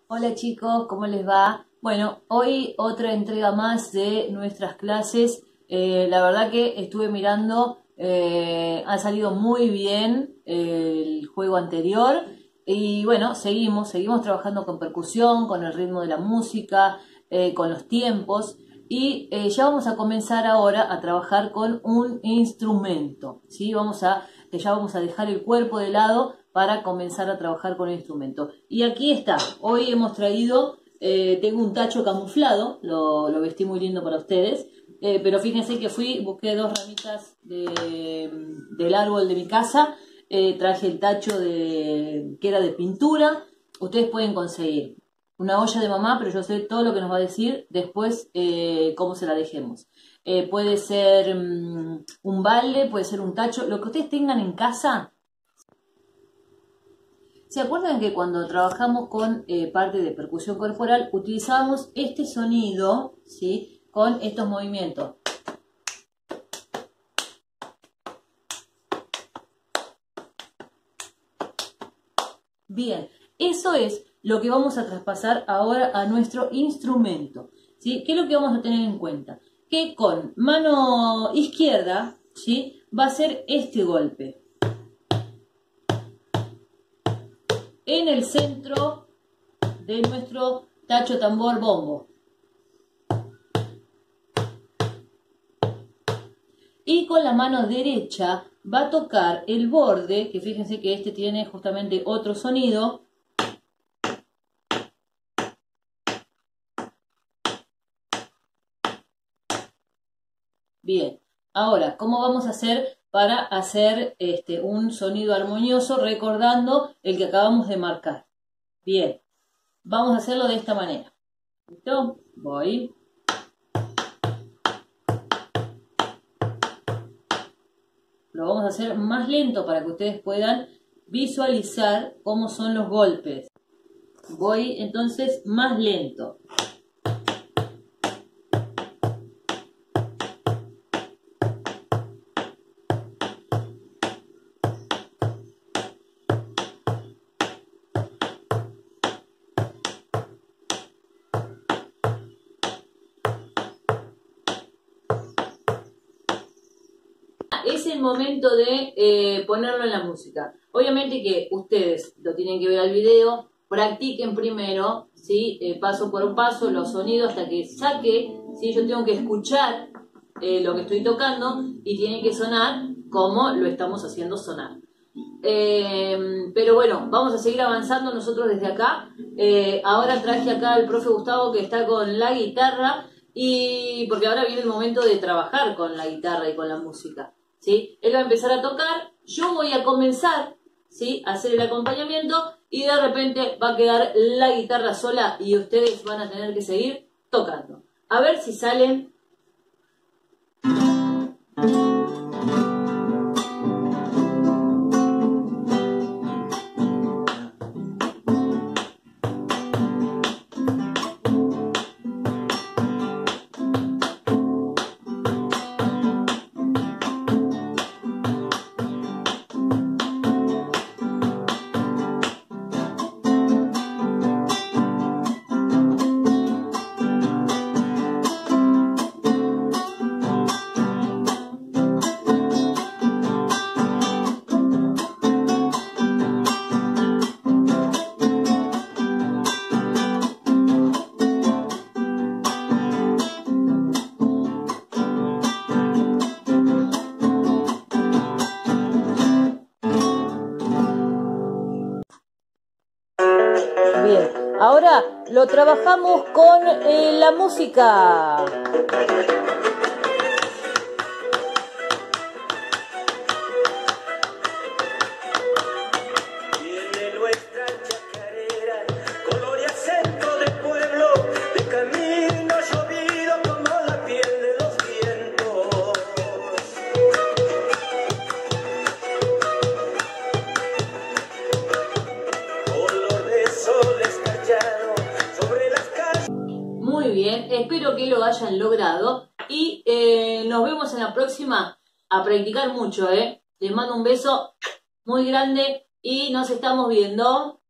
Hola chicos, ¿cómo les va? Bueno, hoy otra entrega más de nuestras clases. La verdad que estuve mirando, ha salido muy bien el juego anterior y bueno, seguimos trabajando con percusión, con el ritmo de la música, con los tiempos y ya vamos a comenzar ahora a trabajar con un instrumento, ¿sí? Ya vamos a dejar el cuerpo de lado para comenzar a trabajar con el instrumento. Y aquí está, hoy hemos traído, tengo un tacho camuflado, vestí muy lindo para ustedes, pero fíjense que busqué dos ramitas del árbol de mi casa, traje el tacho que era de pintura, ustedes pueden conseguir una olla de mamá, pero yo sé todo lo que nos va a decir después cómo se la dejemos. Puede ser un balde, puede ser un tacho, lo que ustedes tengan en casa. ¿Se acuerdan que cuando trabajamos con parte de percusión corporal utilizábamos este sonido, ¿sí? Con estos movimientos? Bien, eso es lo que vamos a traspasar ahora a nuestro instrumento, ¿sí? ¿Qué es lo que vamos a tener en cuenta? Que con mano izquierda, ¿sí? Va a ser este golpe en el centro de nuestro tacho tambor bombo. Y con la mano derecha va a tocar el borde, que fíjense que este tiene justamente otro sonido. Bien, ahora, ¿cómo vamos a hacer para hacer un sonido armonioso recordando el que acabamos de marcar? Bien, vamos a hacerlo de esta manera. ¿Listo? Voy. Lo vamos a hacer más lento para que ustedes puedan visualizar cómo son los golpes. Voy entonces más lento. Es el momento de ponerlo en la música. Obviamente que ustedes lo tienen que ver al video, practiquen primero, ¿sí? Paso por paso los sonidos hasta que saque, ¿sí? Yo tengo que escuchar lo que estoy tocando y tiene que sonar como lo estamos haciendo sonar. Pero bueno, vamos a seguir avanzando nosotros desde acá. Ahora traje acá al profe Gustavo que está con la guitarra y porque ahora viene el momento de trabajar con la guitarra y con la música. ¿Sí? Él va a empezar a tocar, yo voy a comenzar, ¿sí? A hacer el acompañamiento y de repente va a quedar la guitarra sola y ustedes van a tener que seguir tocando. A ver si salen. Bien, ahora lo trabajamos con la música. Muy bien, espero que lo hayan logrado y nos vemos en la próxima a practicar mucho, Les mando un beso muy grande y nos estamos viendo.